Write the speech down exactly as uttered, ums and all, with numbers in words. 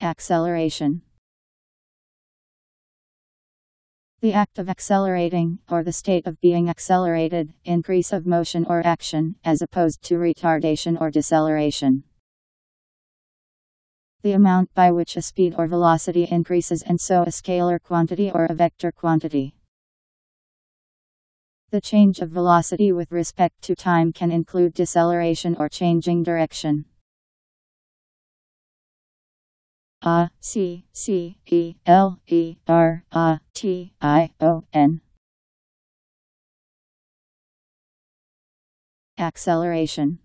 Acceleration. The act of accelerating, or the state of being accelerated, increase of motion or action, as opposed to retardation or deceleration. The amount by which a speed or velocity increases, and so a scalar quantity or a vector quantity. The change of velocity with respect to time can include deceleration or changing direction. A C C E L E R A T I O N. Acceleration.